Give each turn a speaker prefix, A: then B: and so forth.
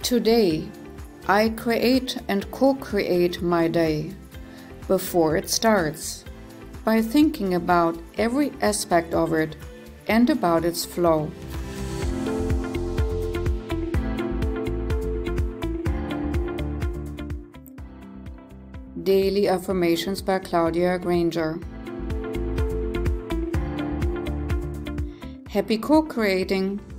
A: Today, I create and co-create my day before it starts by thinking about every aspect of it and about its flow. Daily Affirmations by Claudia Granger. Happy co-creating!